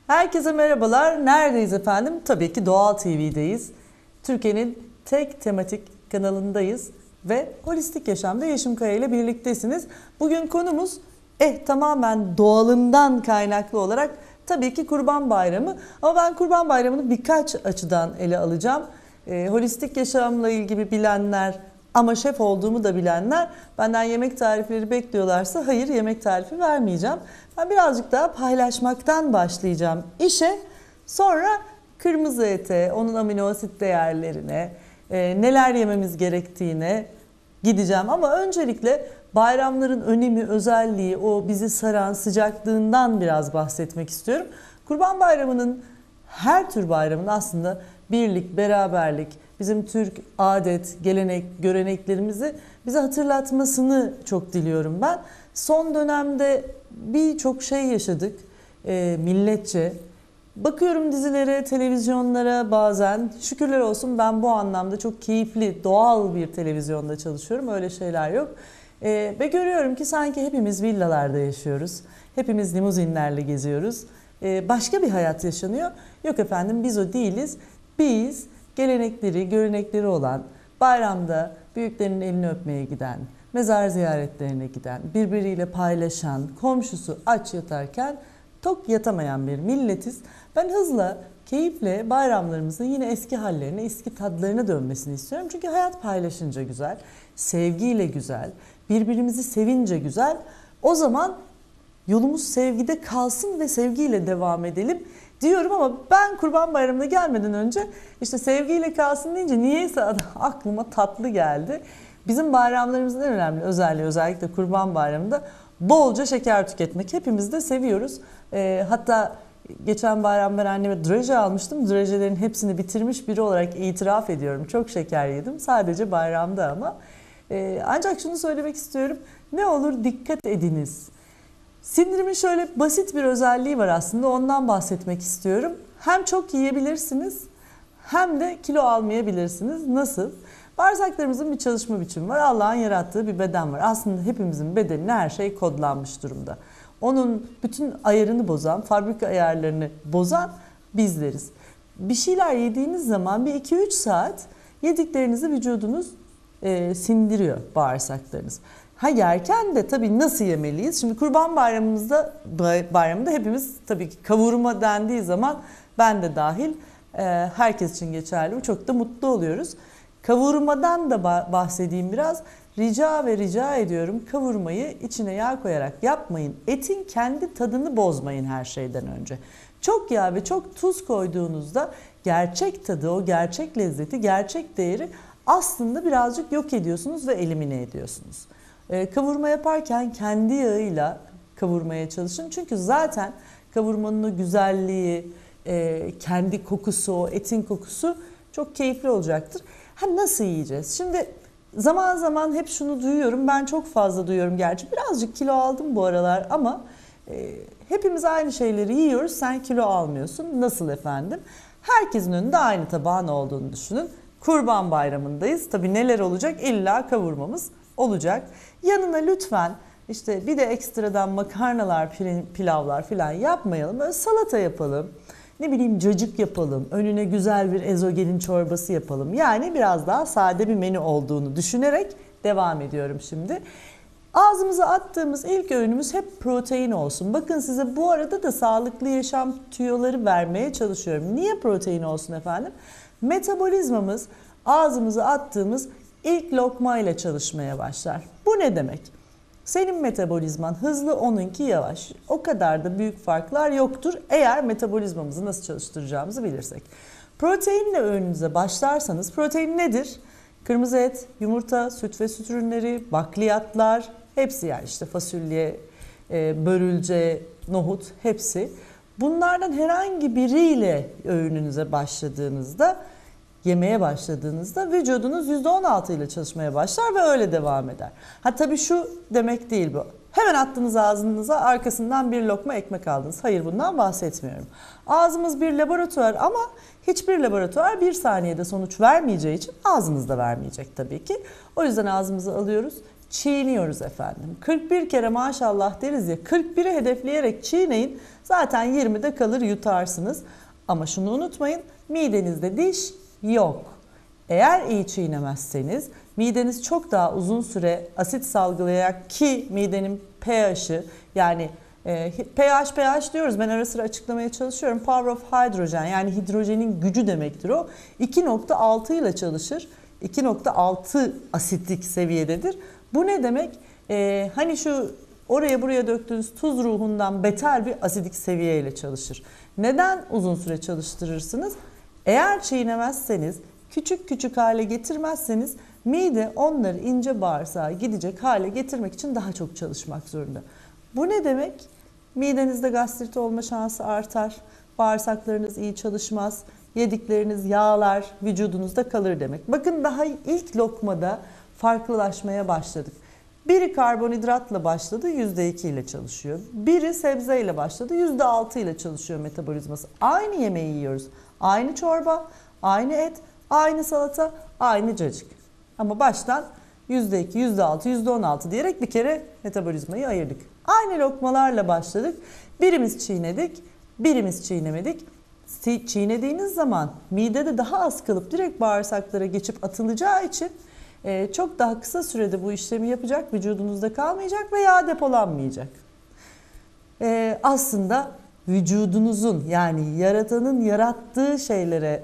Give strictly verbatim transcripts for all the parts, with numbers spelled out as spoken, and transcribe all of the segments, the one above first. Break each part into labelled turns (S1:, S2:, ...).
S1: Herkese merhabalar. Neredeyiz efendim? Tabii ki Doğal T V'deyiz. Türkiye'nin tek tematik kanalındayız ve Holistik Yaşam'da Yeşim Kaya ile birliktesiniz. Bugün konumuz eh tamamen doğalından kaynaklı olarak tabii ki Kurban Bayramı. Ama ben Kurban Bayramı'nı birkaç açıdan ele alacağım. E, holistik yaşamla ilgili bilenler ama şef olduğumu da bilenler benden yemek tarifleri bekliyorlarsa hayır, yemek tarifi vermeyeceğim. Ben birazcık daha paylaşmaktan başlayacağım işe. Sonra kırmızı ete, onun amino asit değerlerine, e, neler yememiz gerektiğine gideceğim. Ama öncelikle bayramların önemi, özelliği, o bizi saran sıcaklığından biraz bahsetmek istiyorum. Kurban Bayramı'nın, her tür bayramın aslında birlik, beraberlik, bizim Türk adet, gelenek, göreneklerimizi bize hatırlatmasını çok diliyorum ben. Son dönemde birçok şey yaşadık e, milletçe. Bakıyorum dizilere, televizyonlara bazen. Şükürler olsun ben bu anlamda çok keyifli, doğal bir televizyonda çalışıyorum. Öyle şeyler yok. E, ve görüyorum ki sanki hepimiz villalarda yaşıyoruz. Hepimiz limuzinlerle geziyoruz. E, başka bir hayat yaşanıyor. Yok efendim, biz o değiliz. Biz gelenekleri, görenekleri olan, bayramda büyüklerin elini öpmeye giden, mezar ziyaretlerine giden, birbiriyle paylaşan, komşusu aç yatarken tok yatamayan bir milletiz. Ben hızla, keyifle bayramlarımızın yine eski hallerine, eski tadlarına dönmesini istiyorum. Çünkü hayat paylaşınca güzel, sevgiyle güzel, birbirimizi sevince güzel. O zaman yolumuz sevgide kalsın ve sevgiyle devam edelim diyorum. Ama ben Kurban Bayramı'na gelmeden önce işte sevgiyle kalsın deyince niyeyse aklıma tatlı geldi. Bizim bayramlarımızın en önemli özelliği, özellikle Kurban Bayramı'nda bolca şeker tüketmek. Hepimiz de seviyoruz. E, hatta geçen bayram ben anneme draje almıştım. Drajelerin hepsini bitirmiş biri olarak itiraf ediyorum. Çok şeker yedim. Sadece bayramda ama. E, ancak şunu söylemek istiyorum. Ne olur dikkat ediniz. Sindirimin şöyle basit bir özelliği var aslında, ondan bahsetmek istiyorum. Hem çok yiyebilirsiniz hem de kilo almayabilirsiniz. Nasıl? Bağırsaklarımızın bir çalışma biçimi var. Allah'ın yarattığı bir beden var. Aslında hepimizin bedenine her şey kodlanmış durumda. Onun bütün ayarını bozan, fabrika ayarlarını bozan bizleriz. Bir şeyler yediğiniz zaman bir iki üç saat yediklerinizi vücudunuz e, sindiriyor, bağırsaklarınız. Ha, yerken de tabii nasıl yemeliyiz? Şimdi Kurban Bayramımızda bayramında hepimiz tabii ki kavurma dendiği zaman ben de dahil herkes için geçerli. Çok da mutlu oluyoruz. Kavurmadan da bahsedeyim biraz. Rica ve rica ediyorum, kavurmayı içine yağ koyarak yapmayın. Etin kendi tadını bozmayın her şeyden önce. Çok yağ ve çok tuz koyduğunuzda gerçek tadı, o gerçek lezzeti, gerçek değeri aslında birazcık yok ediyorsunuz ve elimine ediyorsunuz. Kavurma yaparken kendi yağıyla kavurmaya çalışın. Çünkü zaten kavurmanın o güzelliği, kendi kokusu, o etin kokusu çok keyifli olacaktır. Ha, nasıl yiyeceğiz? Şimdi zaman zaman hep şunu duyuyorum. Ben çok fazla duyuyorum gerçi. Birazcık kilo aldım bu aralar ama e, hepimiz aynı şeyleri yiyoruz. Sen kilo almıyorsun. Nasıl efendim? Herkesin önünde aynı tabağın olduğunu düşünün. Kurban Bayramı'ndayız. Tabii neler olacak? İlla kavurmamız olacak. Yanına lütfen işte bir de ekstradan makarnalar, pilavlar falan yapmayalım. Böyle salata yapalım. Ne bileyim, cacık yapalım. Önüne güzel bir ezogelin çorbası yapalım. Yani biraz daha sade bir menü olduğunu düşünerek devam ediyorum şimdi. Ağzımıza attığımız ilk öğünümüz hep protein olsun. Bakın, size bu arada da sağlıklı yaşam tüyoları vermeye çalışıyorum. Niye protein olsun efendim? Metabolizmamız ağzımıza attığımız ilk lokma ile çalışmaya başlar. Bu ne demek? Senin metabolizman hızlı, onunki yavaş. O kadar da büyük farklar yoktur eğer metabolizmamızı nasıl çalıştıracağımızı bilirsek. Proteinle öğününüze başlarsanız, protein nedir? Kırmızı et, yumurta, süt ve süt ürünleri, bakliyatlar, hepsi, yani işte fasulye, börülce, nohut, hepsi. Bunlardan herhangi biriyle öğününüze başladığınızda, yemeye başladığınızda vücudunuz yüzde on altı ile çalışmaya başlar ve öyle devam eder. Ha, tabii şu demek değil bu. Hemen attınız ağzınıza, arkasından bir lokma ekmek aldınız. Hayır, bundan bahsetmiyorum. Ağzımız bir laboratuvar ama hiçbir laboratuvar bir saniyede sonuç vermeyeceği için ağzınızda vermeyecek tabii ki. O yüzden ağzımıza alıyoruz, çiğniyoruz efendim. kırk bir kere maşallah deriz ya, kırk biri hedefleyerek çiğneyin. Zaten yirmide kalır yutarsınız. Ama şunu unutmayın, midenizde diş yok. Eğer iyi çiğnemezseniz mideniz çok daha uzun süre asit salgılayarak, ki midenin pH'i yani e, pH pH diyoruz, ben ara sıra açıklamaya çalışıyorum. Power of hydrogen, yani hidrojenin gücü demektir o. iki nokta altı ile çalışır. iki nokta altı asitlik seviyededir. Bu ne demek? Ee, hani şu oraya buraya döktüğünüz tuz ruhundan beter bir asidik seviyeyle çalışır. Neden uzun süre çalıştırırsınız? Eğer çiğnemezseniz, küçük küçük hale getirmezseniz mide onları ince bağırsağa gidecek hale getirmek için daha çok çalışmak zorunda. Bu ne demek? Midenizde gastrit olma şansı artar, bağırsaklarınız iyi çalışmaz, yedikleriniz yağlar vücudunuzda kalır demek. Bakın daha ilk lokmada farklılaşmaya başladık. Biri karbonhidratla başladı, yüzde iki ile çalışıyor. Biri sebzeyle başladı, yüzde altı ile çalışıyor metabolizması. Aynı yemeği yiyoruz. Aynı çorba, aynı et, aynı salata, aynı cacık. Ama baştan yüzde iki, yüzde altı, yüzde on altı diyerek bir kere metabolizmayı ayırdık. Aynı lokmalarla başladık. Birimiz çiğnedik, birimiz çiğnemedik. Çiğnediğiniz zaman midede daha az kalıp direkt bağırsaklara geçip atılacağı için çok daha kısa sürede bu işlemi yapacak, vücudunuzda kalmayacak ve yağ depolanmayacak. Aslında vücudunuzun, yani yaratanın yarattığı şeylere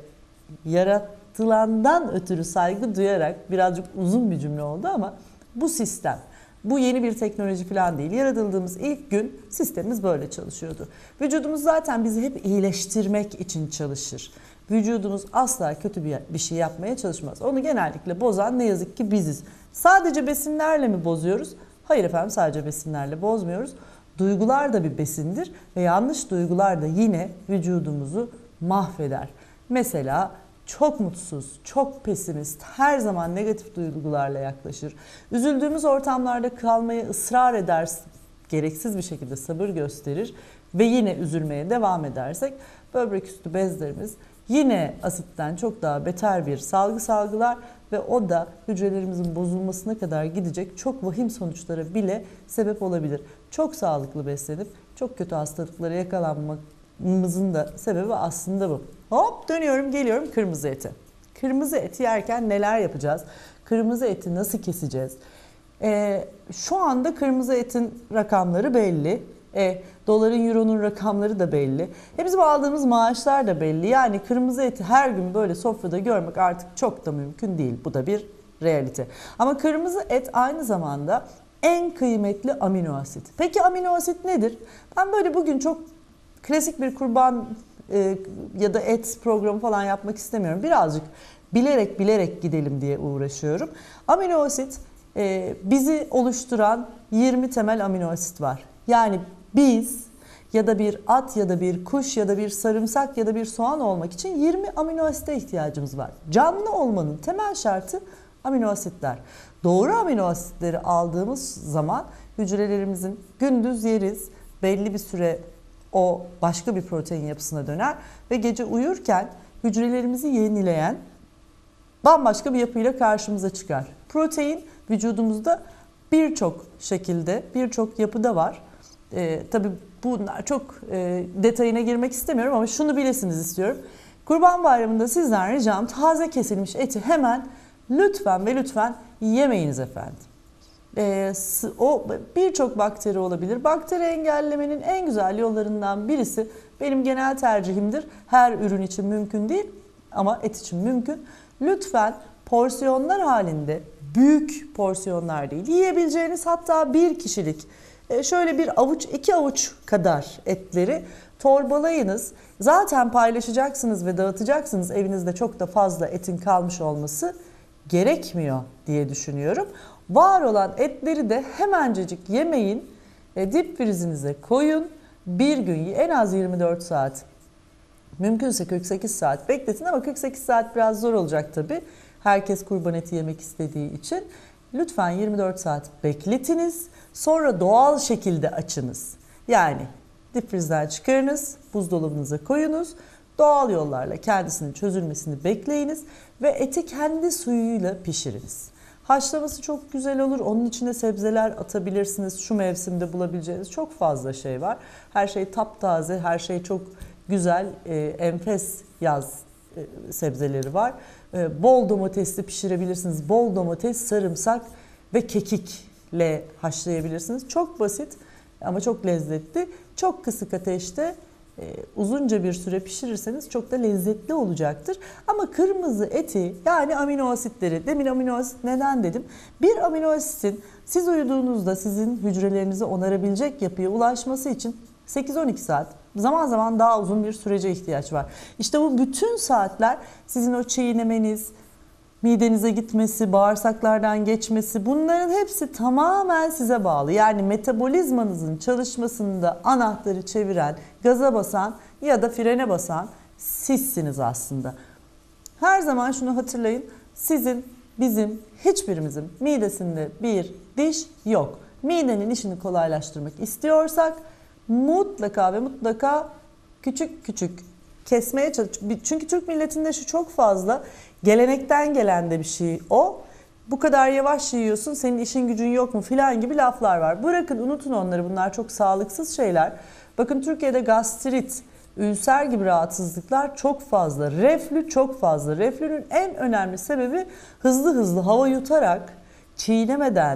S1: yaratılandan ötürü saygı duyarak, birazcık uzun bir cümle oldu ama bu sistem, bu yeni bir teknoloji falan değil. Yaratıldığımız ilk gün sistemimiz böyle çalışıyordu. Vücudumuz zaten bizi hep iyileştirmek için çalışır. Vücudunuz asla kötü bir şey yapmaya çalışmaz. Onu genellikle bozan ne yazık ki biziz. Sadece besinlerle mi bozuyoruz? Hayır efendim, sadece besinlerle bozmuyoruz. Duygular da bir besindir ve yanlış duygular da yine vücudumuzu mahveder. Mesela çok mutsuz, çok pesimist, her zaman negatif duygularla yaklaşır. Üzüldüğümüz ortamlarda kalmaya ısrar eder, gereksiz bir şekilde sabır gösterir ve yine üzülmeye devam edersek böbrek üstü bezlerimiz yine asitten çok daha beter bir salgı salgılar ve o da hücrelerimizin bozulmasına kadar gidecek çok vahim sonuçlara bile sebep olabilir. Çok sağlıklı beslenip çok kötü hastalıklara yakalanmamızın da sebebi aslında bu. Hop dönüyorum, geliyorum kırmızı ete. Kırmızı eti yerken neler yapacağız? Kırmızı eti nasıl keseceğiz? Ee, şu anda kırmızı etin rakamları belli. E, doların, euronun rakamları da belli. E, bizim aldığımız maaşlar da belli. Yani kırmızı eti her gün böyle sofrada görmek artık çok da mümkün değil. Bu da bir realite. Ama kırmızı et aynı zamanda en kıymetli amino asit. Peki amino asit nedir? Ben böyle bugün çok klasik bir kurban e, ya da et programı falan yapmak istemiyorum. Birazcık bilerek bilerek gidelim diye uğraşıyorum. Amino asit e, bizi oluşturan yirmi temel amino asit var. Yani biz ya da bir at ya da bir kuş ya da bir sarımsak ya da bir soğan olmak için yirmi amino asite ihtiyacımız var. Canlı olmanın temel şartı amino asitler. Doğru amino asitleri aldığımız zaman hücrelerimizin gündüz yeriz, belli bir süre o başka bir protein yapısına döner ve gece uyurken hücrelerimizi yenileyen bambaşka bir yapıyla karşımıza çıkar. Protein vücudumuzda birçok şekilde, birçok yapıda var. Ee, tabii bunlar çok e, detayına girmek istemiyorum ama şunu bilesiniz istiyorum. Kurban Bayramı'nda sizden ricam taze kesilmiş eti hemen lütfen ve lütfen yemeyiniz efendim. Ee, o birçok bakteri olabilir. Bakteri engellemenin en güzel yollarından birisi, benim genel tercihimdir. Her ürün için mümkün değil ama et için mümkün. Lütfen porsiyonlar halinde, büyük porsiyonlar değil, yiyebileceğiniz hatta bir kişilik şöyle bir avuç, iki avuç kadar etleri torbalayınız. Zaten paylaşacaksınız ve dağıtacaksınız. Evinizde çok da fazla etin kalmış olması gerekmiyor diye düşünüyorum. Var olan etleri de hemencecik yemeyin. E, dip frizinize koyun. Bir gün en az yirmi dört saat, mümkünse kırk sekiz saat bekletin ama kırk sekiz saat biraz zor olacak tabii. Herkes kurban eti yemek istediği için. Lütfen yirmi dört saat bekletiniz. Sonra doğal şekilde açınız. Yani dip frizden çıkarınız, buzdolabınıza koyunuz. Doğal yollarla kendisinin çözülmesini bekleyiniz ve eti kendi suyuyla pişiriniz. Haşlaması çok güzel olur. Onun içine sebzeler atabilirsiniz. Şu mevsimde bulabileceğiniz çok fazla şey var. Her şey taptaze, her şey çok güzel, e, enfes yaz e, sebzeleri var. E, bol domatesli pişirebilirsiniz. Bol domates, sarımsak ve kekikle haşlayabilirsiniz. Çok basit ama çok lezzetli. Çok kısık ateşte e, uzunca bir süre pişirirseniz çok da lezzetli olacaktır. Ama kırmızı eti, yani amino asitleri, demin amino asit neden dedim? Bir amino asitin siz uyuduğunuzda sizin hücrelerinizi onarabilecek yapıya ulaşması için sekiz on iki saat, zaman zaman daha uzun bir sürece ihtiyaç var. İşte bu bütün saatler sizin o çiğnemeniz, midenize gitmesi, bağırsaklardan geçmesi, bunların hepsi tamamen size bağlı. Yani metabolizmanızın çalışmasında anahtarı çeviren, gaza basan ya da frene basan sizsiniz aslında. Her zaman şunu hatırlayın, sizin, bizim, hiçbirimizin midesinde bir diş yok. Midenin işini kolaylaştırmak istiyorsak mutlaka ve mutlaka küçük küçük kesmeye çalış. Çünkü Türk milletinde şu çok fazla gelenekten gelen de bir şey o. Bu kadar yavaş yiyorsun, senin işin gücün yok mu filan gibi laflar var. Bırakın, unutun onları, bunlar çok sağlıksız şeyler. Bakın Türkiye'de gastrit, ülser gibi rahatsızlıklar çok fazla. Reflü çok fazla. Reflünün en önemli sebebi hızlı hızlı hava yutarak, çiğnemeden,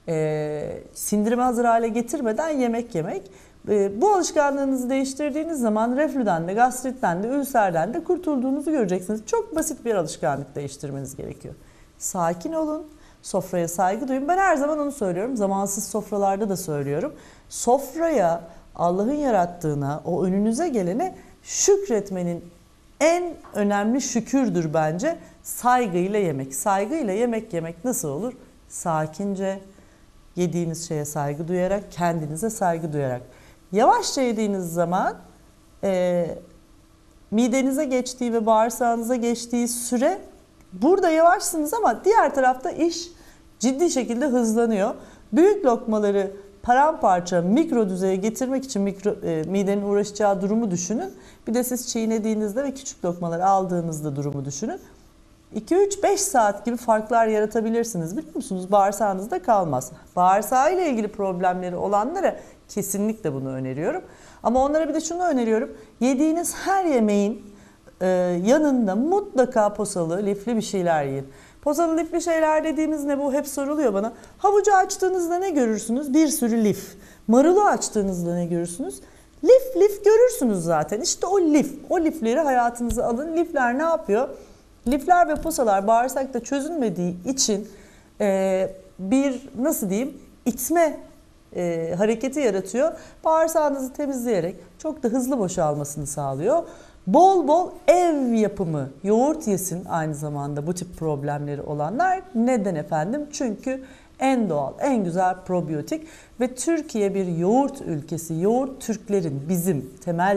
S1: e, sindirime hazır hale getirmeden yemek yemek. Bu alışkanlığınızı değiştirdiğiniz zaman reflüden de, gastritten de, ülserden de kurtulduğunuzu göreceksiniz. Çok basit bir alışkanlık değiştirmeniz gerekiyor. Sakin olun, sofraya saygı duyun. Ben her zaman onu söylüyorum, zamansız sofralarda da söylüyorum. Sofraya, Allah'ın yarattığına, o önünüze gelene şükretmenin en önemli şükürdür bence saygıyla yemek. Saygıyla yemek yemek nasıl olur? Sakince, yediğiniz şeye saygı duyarak, kendinize saygı duyarak. Yavaşça yediğiniz zaman e, midenize geçtiği ve bağırsağınıza geçtiği süre, burada yavaşsınız ama diğer tarafta iş ciddi şekilde hızlanıyor. Büyük lokmaları paramparça, mikro düzeye getirmek için mikro, e, midenin uğraşacağı durumu düşünün. Bir de siz çiğnediğinizde ve küçük lokmaları aldığınızda durumu düşünün. iki üç beş saat gibi farklar yaratabilirsiniz, biliyor musunuz? Bağırsağınızda kalmaz. Bağırsağıyla ilgili problemleri olanlara kesinlikle bunu öneriyorum. Ama onlara bir de şunu öneriyorum. Yediğiniz her yemeğin e, yanında mutlaka posalı, lifli bir şeyler yiyin. Posalı, lifli şeyler dediğimiz ne bu? Hep soruluyor bana. Havucu açtığınızda ne görürsünüz? Bir sürü lif. Marulu açtığınızda ne görürsünüz? Lif lif görürsünüz zaten. İşte o lif. O lifleri hayatınıza alın. Lifler ne yapıyor? Lifler ve posalar bağırsakta çözülmediği için e, bir, nasıl diyeyim, itme e, hareketi yaratıyor. Bağırsağınızı temizleyerek çok da hızlı boşalmasını sağlıyor. Bol bol ev yapımı yoğurt yesin aynı zamanda bu tip problemleri olanlar. Neden efendim? Çünkü en doğal, en güzel probiyotik ve Türkiye bir yoğurt ülkesi. Yoğurt Türklerin, bizim temel,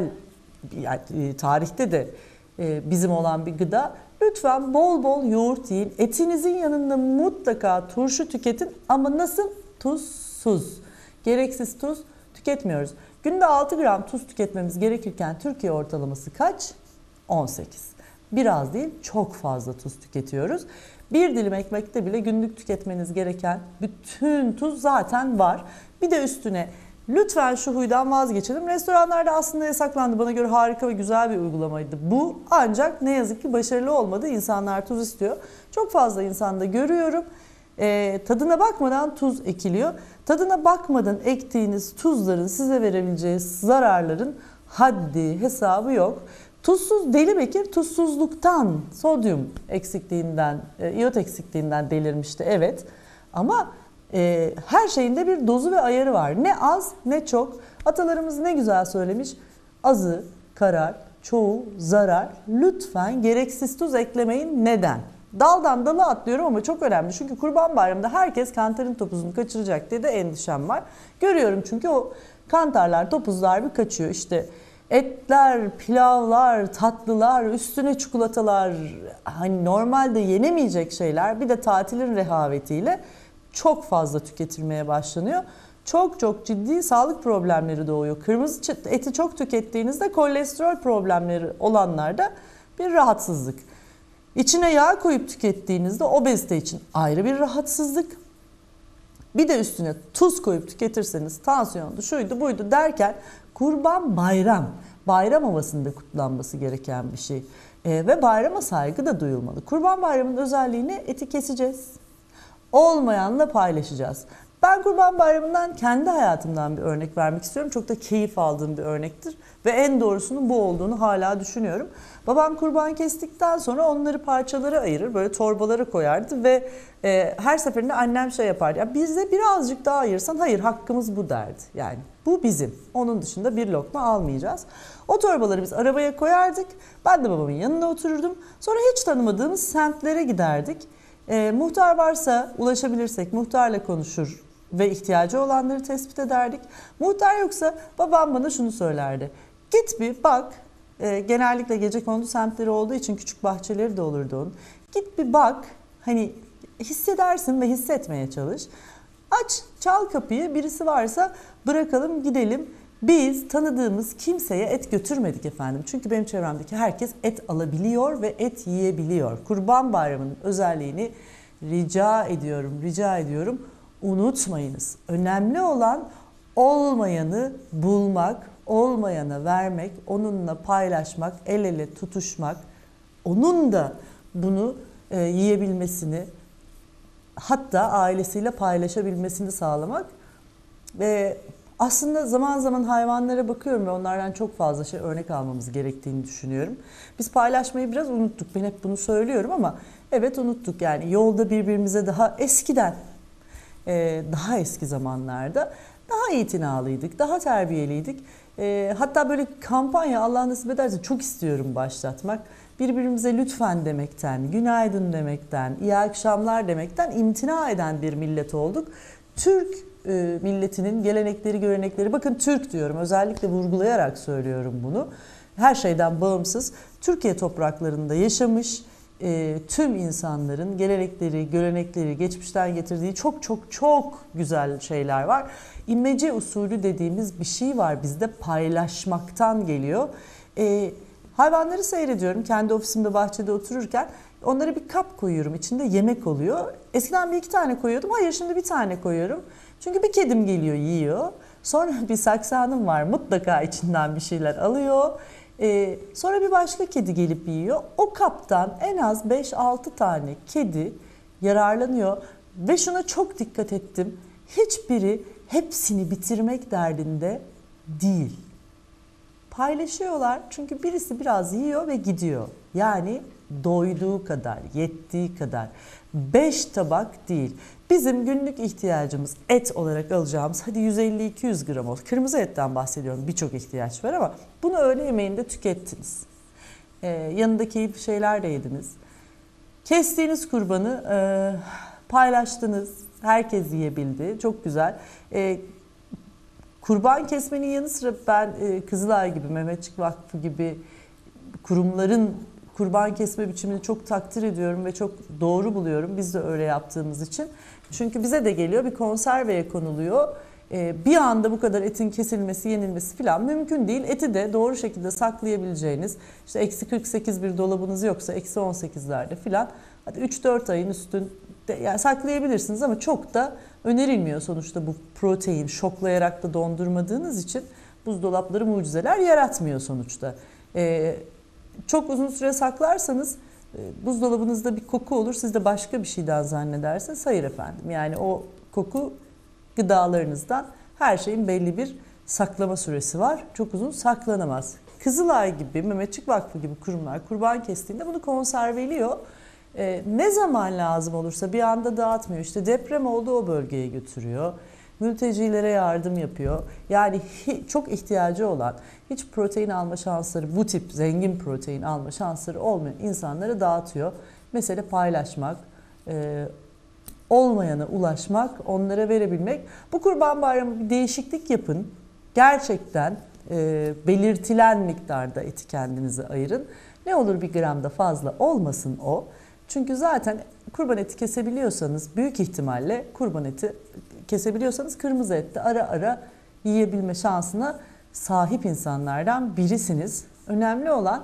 S1: yani tarihte de e, bizim olan bir gıda. Lütfen bol bol yoğurt yiyin. Etinizin yanında mutlaka turşu tüketin ama nasıl? Tuzsuz. Gereksiz tuz tüketmiyoruz. Günde altı gram tuz tüketmemiz gerekirken Türkiye ortalaması kaç? on sekiz. Biraz değil, çok fazla tuz tüketiyoruz. Bir dilim ekmekte bile günlük tüketmeniz gereken bütün tuz zaten var. Bir de üstüne lütfen şu huydan vazgeçelim. Restoranlarda aslında yasaklandı. Bana göre harika ve güzel bir uygulamaydı bu. Ancak ne yazık ki başarılı olmadı. İnsanlar tuz istiyor. Çok fazla insanda görüyorum. E, tadına bakmadan tuz ekiliyor. Tadına bakmadan ektiğiniz tuzların size verebileceği zararların haddi hesabı yok. Tuzsuz Deli Bekir tuzsuzluktan, sodyum eksikliğinden, iot eksikliğinden delirmişti, evet. Ama e, her şeyin de bir dozu ve ayarı var. Ne az ne çok. Atalarımız ne güzel söylemiş. Azı karar, çoğu zarar. Lütfen gereksiz tuz eklemeyin. Neden? Daldan dala atlıyorum ama çok önemli. Çünkü Kurban Bayramı'nda herkes kantarın topuzunu kaçıracak diye de endişem var. Görüyorum çünkü o kantarlar, topuzlar bir kaçıyor. İşte etler, pilavlar, tatlılar, üstüne çikolatalar, hani normalde yenemeyecek şeyler, bir de tatilin rehavetiyle çok fazla tüketilmeye başlanıyor. Çok çok ciddi sağlık problemleri doğuyor. Kırmızı eti çok tükettiğinizde kolesterol problemleri olanlarda bir rahatsızlık. İçine yağ koyup tükettiğinizde obezite için ayrı bir rahatsızlık. Bir de üstüne tuz koyup tüketirseniz tansiyondu, şuydu buydu derken Kurban Bayram. Bayram havasında kutlanması gereken bir şey. Ee, ve bayrama saygı da duyulmalı. Kurban Bayramı'nın özelliğini eti keseceğiz. Olmayanla paylaşacağız. Ben Kurban Bayramı'ndan kendi hayatımdan bir örnek vermek istiyorum. Çok da keyif aldığım bir örnektir. Ve en doğrusunun bu olduğunu hala düşünüyorum. Babam kurban kestikten sonra onları parçalara ayırır. Böyle torbalara koyardı ve e, her seferinde annem şey yapardı. Ya bize birazcık daha ayırsan, hayır hakkımız bu derdi. Yani bu bizim. Onun dışında bir lokma almayacağız. O torbaları biz arabaya koyardık. Ben de babamın yanına otururdum. Sonra hiç tanımadığımız semtlere giderdik. E, muhtar varsa ulaşabilirsek muhtarla konuşur ve ihtiyacı olanları tespit ederdik. Muhtar yoksa babam bana şunu söylerdi. Git bir bak, e, genellikle gecekondu semtleri olduğu için küçük bahçeleri de olurdu onun. Git bir bak, hani hissedersin ve hissetmeye çalış. Aç, çal kapıyı, birisi varsa bırakalım gidelim. Biz tanıdığımız kimseye et götürmedik efendim. Çünkü benim çevremdeki herkes et alabiliyor ve et yiyebiliyor. Kurban Bayramı'nın özelliğini rica ediyorum, rica ediyorum unutmayınız. Önemli olan olmayanı bulmak, olmayana vermek, onunla paylaşmak, el ele tutuşmak, onun da bunu e, yiyebilmesini, hatta ailesiyle paylaşabilmesini sağlamak. Ve aslında zaman zaman hayvanlara bakıyorum ve onlardan çok fazla şey örnek almamız gerektiğini düşünüyorum. Biz paylaşmayı biraz unuttuk. Ben hep bunu söylüyorum ama evet unuttuk. Yani yolda birbirimize daha eskiden, daha eski zamanlarda daha itinalıydık, daha terbiyeliydik. Hatta böyle kampanya Allah nasip ederse çok istiyorum başlatmak. Birbirimize lütfen demekten, günaydın demekten, iyi akşamlar demekten imtina eden bir millet olduk. Türk milletinin gelenekleri, görenekleri, bakın Türk diyorum, özellikle vurgulayarak söylüyorum bunu. Her şeyden bağımsız Türkiye topraklarında yaşamış e, tüm insanların gelenekleri, görenekleri, geçmişten getirdiği çok çok çok güzel şeyler var. İmece usulü dediğimiz bir şey var bizde, paylaşmaktan geliyor. E, hayvanları seyrediyorum kendi ofisimde bahçede otururken. Onlara bir kap koyuyorum, içinde yemek oluyor. Eskiden bir iki tane koyuyordum, hayır şimdi bir tane koyuyorum. Çünkü bir kedim geliyor yiyor. Sonra bir saksanım var, mutlaka içinden bir şeyler alıyor. Ee, sonra bir başka kedi gelip yiyor. O kaptan en az beş altı tane kedi yararlanıyor. Ve şuna çok dikkat ettim. Hiçbiri hepsini bitirmek derdinde değil. Paylaşıyorlar çünkü birisi biraz yiyor ve gidiyor. Yani doyduğu kadar, yettiği kadar. Beş tabak değil. Bizim günlük ihtiyacımız et olarak alacağımız, hadi yüz elli iki yüz gram olsun. Kırmızı etten bahsediyorum, birçok ihtiyaç var ama bunu öğle yemeğinde tükettiniz. Ee, yanında keyifli şeyler de yediniz. Kestiğiniz kurbanı e, paylaştınız. Herkes yiyebildi. Çok güzel. E, kurban kesmenin yanı sıra ben e, Kızılay gibi, Mehmetçik Vakfı gibi kurumların kurban kesme biçimini çok takdir ediyorum ve çok doğru buluyorum. Biz de öyle yaptığımız için. Çünkü bize de geliyor, bir konserveye konuluyor. Bir anda bu kadar etin kesilmesi, yenilmesi falan mümkün değil. Eti de doğru şekilde saklayabileceğiniz, işte eksi kırk sekiz bir dolabınız yoksa eksi on sekizlerde falan, hadi üç dört ayın üstünde yani saklayabilirsiniz ama çok da önerilmiyor sonuçta, bu protein şoklayarak da dondurmadığınız için buzdolapları mucizeler yaratmıyor sonuçta. Ee, Çok uzun süre saklarsanız buzdolabınızda bir koku olur. Siz de başka bir şeyden zannedersiniz. Hayır efendim. Yani o koku gıdalarınızdan, her şeyin belli bir saklama süresi var. Çok uzun saklanamaz. Kızılay gibi, Mehmetçik Vakfı gibi kurumlar kurban kestiğinde bunu konserveliyor. Ee, ne zaman lazım olursa bir anda dağıtmıyor. İşte deprem oldu, o bölgeye götürüyor. Mültecilere yardım yapıyor. Yani çok ihtiyacı olan, hiç protein alma şansları, bu tip zengin protein alma şansları olmayan insanlara dağıtıyor. Mesele paylaşmak, e, olmayana ulaşmak, onlara verebilmek. Bu Kurban Bayramı bir değişiklik yapın. Gerçekten e, belirtilen miktarda eti kendinize ayırın. Ne olur bir gram da fazla olmasın o. Çünkü zaten kurban eti kesebiliyorsanız, büyük ihtimalle kurban eti kesebiliyorsanız kırmızı ette ara ara yiyebilme şansına sahip insanlardan birisiniz. Önemli olan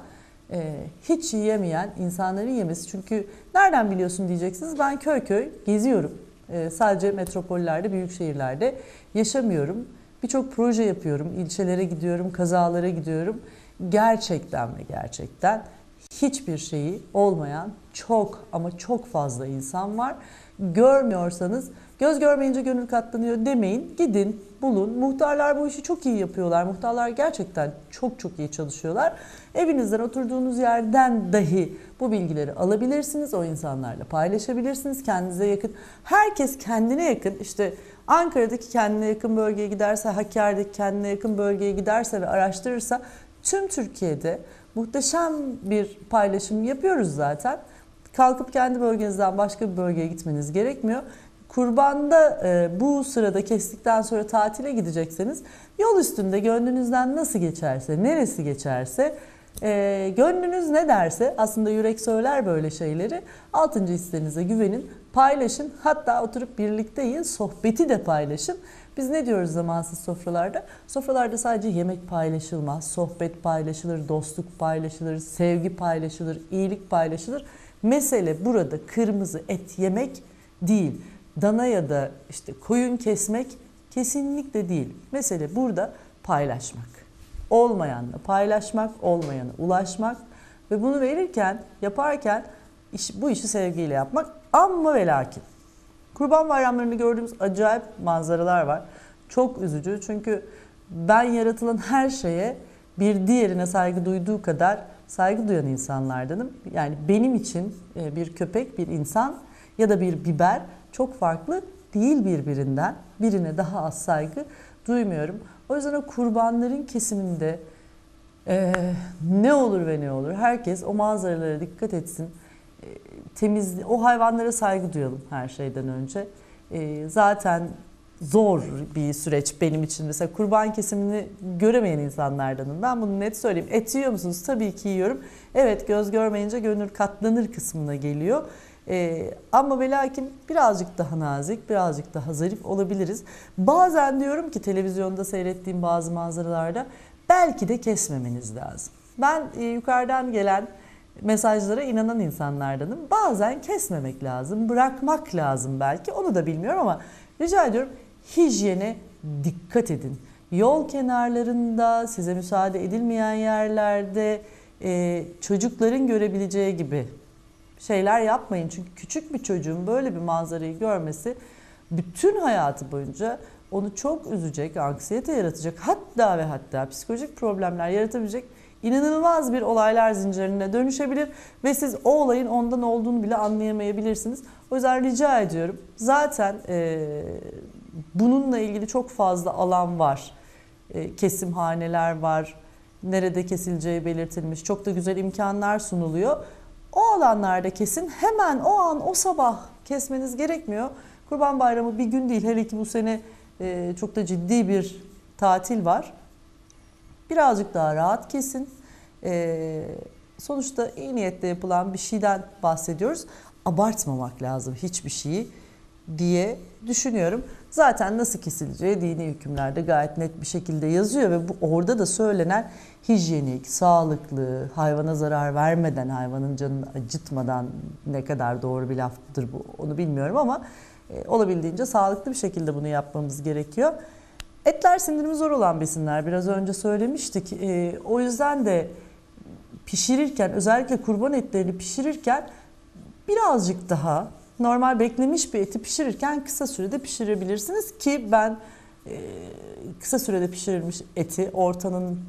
S1: e, hiç yiyemeyen insanların yemesi. Çünkü nereden biliyorsun diyeceksiniz. Ben köy köy geziyorum. E, sadece metropollerde, büyük şehirlerde yaşamıyorum. Birçok proje yapıyorum. İlçelere gidiyorum, kazalara gidiyorum. Gerçekten ve gerçekten hiçbir şeyi olmayan çok ama çok fazla insan var. Görmüyorsanız göz görmeyince gönül katlanıyor demeyin. Gidin, bulun. Muhtarlar bu işi çok iyi yapıyorlar. Muhtarlar gerçekten çok çok iyi çalışıyorlar. Evinizden, oturduğunuz yerden dahi bu bilgileri alabilirsiniz. O insanlarla paylaşabilirsiniz. Kendinize yakın. Herkes kendine yakın. İşte Ankara'daki kendine yakın bölgeye giderse, Hakkari'deki kendine yakın bölgeye giderse ve araştırırsa tüm Türkiye'de muhteşem bir paylaşım yapıyoruz zaten. Kalkıp kendi bölgenizden başka bir bölgeye gitmeniz gerekmiyor. Kurbanda e, bu sırada kestikten sonra tatile gidecekseniz yol üstünde gönlünüzden nasıl geçerse, neresi geçerse, e, gönlünüz ne derse, aslında yürek söyler böyle şeyleri. Altıncı hislerinize güvenin, paylaşın, hatta oturup birlikte yiyin, sohbeti de paylaşın. Biz ne diyoruz zamansız sofralarda? Sofralarda sadece yemek paylaşılmaz, sohbet paylaşılır, dostluk paylaşılır, sevgi paylaşılır, iyilik paylaşılır. Mesele burada kırmızı et yemek değil. Dana ya da işte koyun kesmek kesinlikle değil. Mesele burada paylaşmak. Olmayanla paylaşmak, olmayana ulaşmak ve bunu verirken, yaparken iş, bu işi sevgiyle yapmak. Amma ve lakin Kurban bayramlarında gördüğümüz acayip manzaralar var. Çok üzücü çünkü ben yaratılan her şeye bir diğerine saygı duyduğu kadar saygı duyan insanlardanım. Yani benim için bir köpek, bir insan ya da bir biber çok farklı değil birbirinden. Birine daha az saygı duymuyorum. O yüzden o kurbanların kesiminde e, ne olur ve ne olur herkes o manzaralara dikkat etsin. E, temiz, o hayvanlara saygı duyalım her şeyden önce. E, zaten zor bir süreç benim için. Mesela kurban kesimini göremeyen insanlardanım. Ben bunu net söyleyeyim. Et yiyor musunuz? Tabii ki yiyorum. Evet, göz görmeyince gönül katlanır kısmına geliyor. Ee, ama ve lakin birazcık daha nazik, birazcık daha zarif olabiliriz. Bazen diyorum ki televizyonda seyrettiğim bazı manzaralarda belki de kesmemeniz lazım. Ben e, yukarıdan gelen mesajlara inanan insanlardanım. Bazen kesmemek lazım, bırakmak lazım belki. Onu da bilmiyorum ama rica ediyorum hijyene dikkat edin. Yol kenarlarında, size müsaade edilmeyen yerlerde, e, çocukların görebileceği gibi şeyler yapmayın. Çünkü küçük bir çocuğun böyle bir manzarayı görmesi bütün hayatı boyunca onu çok üzecek, anksiyete yaratacak, hatta ve hatta psikolojik problemler yaratabilecek inanılmaz bir olaylar zincirine dönüşebilir ve siz o olayın ondan olduğunu bile anlayamayabilirsiniz. O yüzden rica ediyorum. Zaten e, bununla ilgili çok fazla alan var. E, kesimhaneler var. Nerede kesileceği belirtilmiş. Çok da güzel imkanlar sunuluyor. O alanlarda kesin. Hemen o an, o sabah kesmeniz gerekmiyor. Kurban Bayramı bir gün değil. Hele ki bu sene e, çok da ciddi bir tatil var. Birazcık daha rahat kesin. E, sonuçta iyi niyetle yapılan bir şeyden bahsediyoruz. Abartmamak lazım hiçbir şeyi diye düşünüyorum. Zaten nasıl kesileceği dini hükümlerde gayet net bir şekilde yazıyor ve bu orada da söylenen hijyenik, sağlıklı, hayvana zarar vermeden, hayvanın canını acıtmadan, ne kadar doğru bir laftır bu onu bilmiyorum ama e, olabildiğince sağlıklı bir şekilde bunu yapmamız gerekiyor. Etler sindirimi zor olan besinler, biraz önce söylemiştik. E, o yüzden de pişirirken, özellikle kurban etlerini pişirirken birazcık daha normal beklemiş bir eti pişirirken kısa sürede pişirebilirsiniz ki ben e, kısa sürede pişirilmiş eti, ortanın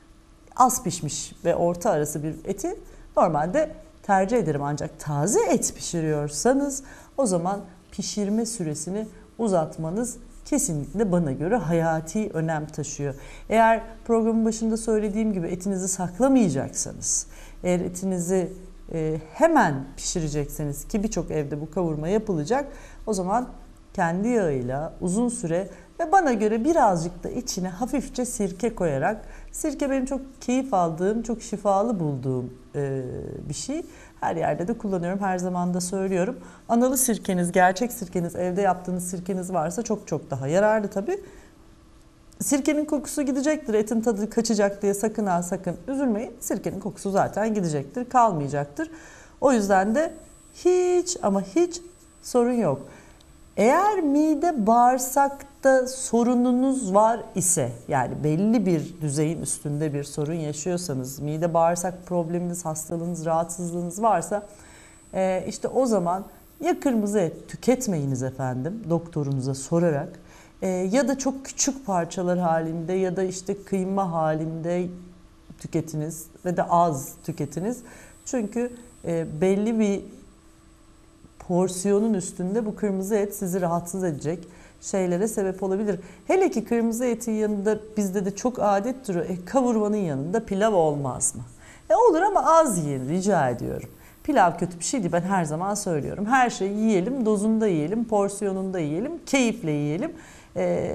S1: az pişmiş ve orta arası bir eti normalde tercih ederim. Ancak taze et pişiriyorsanız o zaman pişirme süresini uzatmanız kesinlikle bana göre hayati önem taşıyor. Eğer programın başında söylediğim gibi etinizi saklamayacaksanız, eğer etinizi e, hemen pişirecekseniz ki birçok evde bu kavurma yapılacak, o zaman kendi yağıyla uzun süre ve bana göre birazcık da içine hafifçe sirke koyarak, sirke benim çok keyif aldığım, çok şifalı bulduğum e, bir şey. Her yerde de kullanıyorum, her zaman da söylüyorum. Analı sirkeniz, gerçek sirkeniz, evde yaptığınız sirkeniz varsa çok çok daha yararlı tabii. Sirkenin kokusu gidecektir, etin tadı kaçacak diye sakın ha sakın üzülmeyin. Sirkenin kokusu zaten gidecektir, kalmayacaktır. O yüzden de hiç ama hiç sorun yok. Eğer mide bağırsakta sorununuz var ise, yani belli bir düzeyin üstünde bir sorun yaşıyorsanız, mide bağırsak probleminiz, hastalığınız, rahatsızlığınız varsa e, işte o zaman ya kırmızı et tüketmeyiniz efendim doktorunuza sorarak, e, ya da çok küçük parçalar halinde ya da işte kıyma halinde tüketiniz ve de az tüketiniz. Çünkü e, belli bir porsiyonun üstünde bu kırmızı et sizi rahatsız edecek şeylere sebep olabilir. Hele ki kırmızı etin yanında bizde de çok adettir o. E, kavurmanın yanında pilav olmaz mı? E olur ama az yiyin rica ediyorum. Pilav kötü bir şey değil, ben her zaman söylüyorum. Her şeyi yiyelim, dozunda yiyelim, porsiyonunda yiyelim, keyifle yiyelim. E,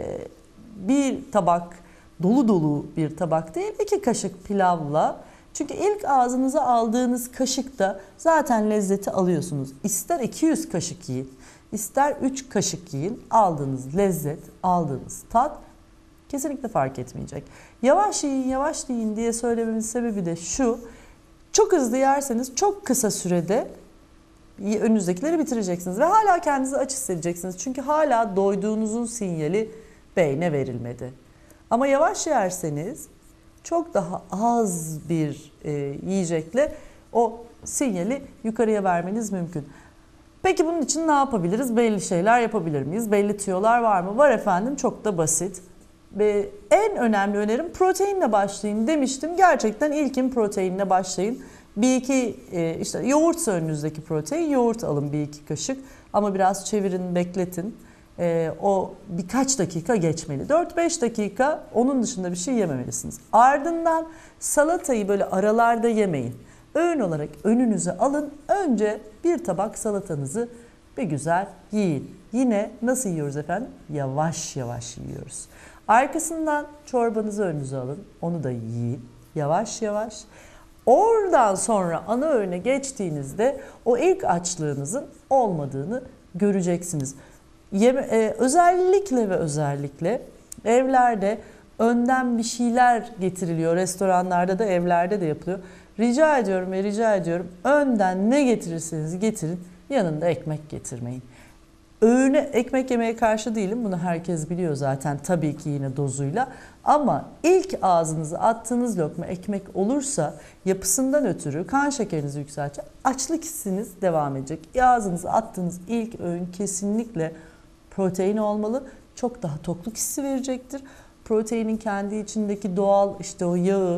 S1: bir tabak, dolu dolu bir tabak değil, iki kaşık pilavla. Çünkü ilk ağzınıza aldığınız kaşıkta zaten lezzeti alıyorsunuz. İster iki yüz kaşık yiyin, ister üç kaşık yiyin, aldığınız lezzet, aldığınız tat kesinlikle fark etmeyecek. Yavaş yiyin, yavaş yiyin diye söylememin sebebi de şu: çok hızlı yerseniz çok kısa sürede önünüzdekileri bitireceksiniz ve hala kendinizi aç hissedeceksiniz. Çünkü hala doyduğunuzun sinyali beyne verilmedi. Ama yavaş yerseniz çok daha az bir e, yiyecekle o sinyali yukarıya vermeniz mümkün. Peki bunun için ne yapabiliriz? Belli şeyler yapabilir miyiz? Belli tüyolar var mı? Var efendim, çok da basit. Ve en önemli önerim proteinle başlayın demiştim. Gerçekten ilkin proteinle başlayın. Bir iki e, işte yoğurtsa önünüzdeki protein, yoğurt alın bir iki kaşık. Ama biraz çevirin, bekletin. E, o birkaç dakika geçmeli. dört beş dakika, onun dışında bir şey yememelisiniz. Ardından salatayı böyle aralarda yemeyin. Öğün olarak önünüze alın. Önce bir tabak salatanızı bir güzel yiyin. Yine nasıl yiyoruz efendim? Yavaş yavaş yiyoruz. Arkasından çorbanızı önünüze alın. Onu da yiyin. Yavaş yavaş. Oradan sonra ana öğüne geçtiğinizde o ilk açlığınızın olmadığını göreceksiniz. Yeme, e, özellikle ve özellikle evlerde önden bir şeyler getiriliyor. Restoranlarda da, evlerde de yapılıyor. Rica ediyorum ve rica ediyorum, önden ne getirirseniz getirin, yanında ekmek getirmeyin. Öğüne ekmek yemeye karşı değilim. Bunu herkes biliyor zaten, tabii ki yine dozuyla. Ama ilk ağzınıza attığınız lokma ekmek olursa yapısından ötürü kan şekerinizi yükseltecek. Açlık hissiniz devam edecek. Ağzınıza attığınız ilk öğün kesinlikle protein olmalı. Çok daha tokluk hissi verecektir. Proteinin kendi içindeki doğal işte o yağı,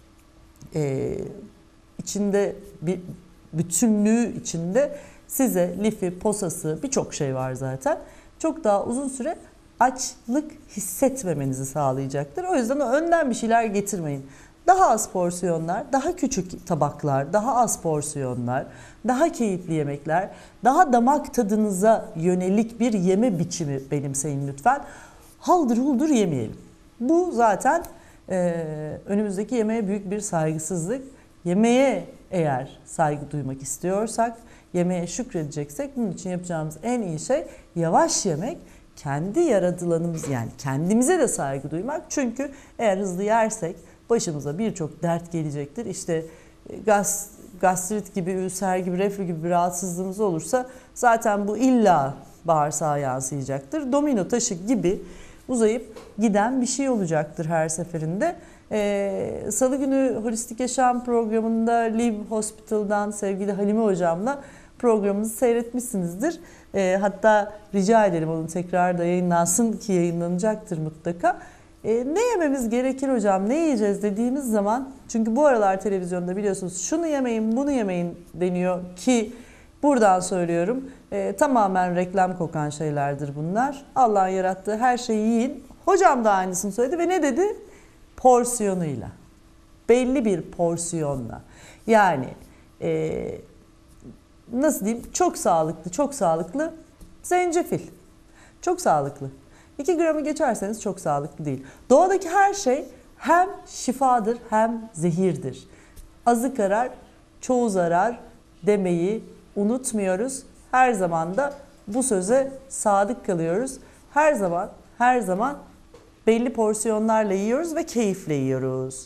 S1: e, içinde bir bütünlüğü içinde size lifi, posası, birçok şey var zaten. Çok daha uzun süre açlık hissetmemenizi sağlayacaktır. O yüzden önden bir şeyler getirmeyin. Daha az porsiyonlar, daha küçük tabaklar, daha az porsiyonlar, daha keyifli yemekler, daha damak tadınıza yönelik bir yeme biçimi benimseyin lütfen. Haldır huldur yemeyelim. Bu zaten e, önümüzdeki yemeğe büyük bir saygısızlık. Yemeğe eğer saygı duymak istiyorsak, yemeğe şükredeceksek, bunun için yapacağımız en iyi şey yavaş yemek, kendi yaratılanımız, yani kendimize de saygı duymak. Çünkü eğer hızlı yersek başımıza birçok dert gelecektir. İşte gaz, gastrit gibi, ülser gibi, reflü gibi bir rahatsızlığımız olursa zaten bu illa bağırsağa yansıyacaktır. Domino taşı gibi uzayıp giden bir şey olacaktır her seferinde. Ee, Salı günü Holistik Yaşam programında Live Hospital'dan sevgili Halime hocamla programımızı seyretmişsinizdir. Ee, hatta rica edelim onun tekrar da yayınlansın, ki yayınlanacaktır mutlaka. Ee, ne yememiz gerekir hocam, ne yiyeceğiz dediğimiz zaman, çünkü bu aralar televizyonda biliyorsunuz şunu yemeyin, bunu yemeyin deniyor ki buradan söylüyorum, e, tamamen reklam kokan şeylerdir bunlar. Allah'ın yarattığı her şeyi yiyin. Hocam da aynısını söyledi ve ne dedi? Porsiyonuyla. Belli bir porsiyonla. Yani e, nasıl diyeyim? Çok sağlıklı, çok sağlıklı zencefil. Çok sağlıklı. iki gramı geçerseniz çok sağlıklı değil. Doğadaki her şey hem şifadır hem zehirdir. Azı karar, çoğu zarar demeyi unutmuyoruz. Her zaman da bu söze sadık kalıyoruz. Her zaman, her zaman belli porsiyonlarla yiyoruz ve keyifle yiyoruz.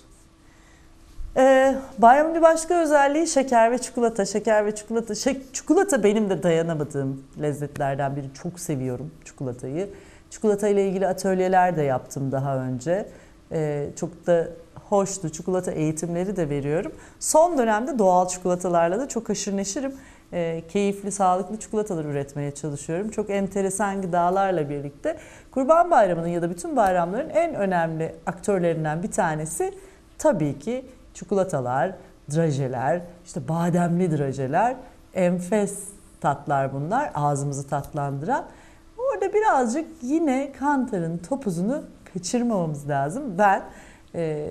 S1: Ee, bayramın bir başka özelliği şeker ve çikolata. Şeker ve çikolata. Şek çikolata benim de dayanamadığım lezzetlerden biri. Çok seviyorum çikolatayı. Çikolata ile ilgili atölyeler de yaptım daha önce. Ee, çok da hoştu. Çikolata eğitimleri de veriyorum. Son dönemde doğal çikolatalarla da çok haşır neşirim. Ee, keyifli, sağlıklı çikolatalar üretmeye çalışıyorum. Çok enteresan gıdalarla birlikte. Kurban Bayramı'nın ya da bütün bayramların en önemli aktörlerinden bir tanesi tabii ki çikolatalar, drajeler, işte bademli drajeler, enfes tatlar bunlar, ağzımızı tatlandıran. Orada birazcık yine Kantar'ın topuzunu kaçırmamamız lazım. Ben e,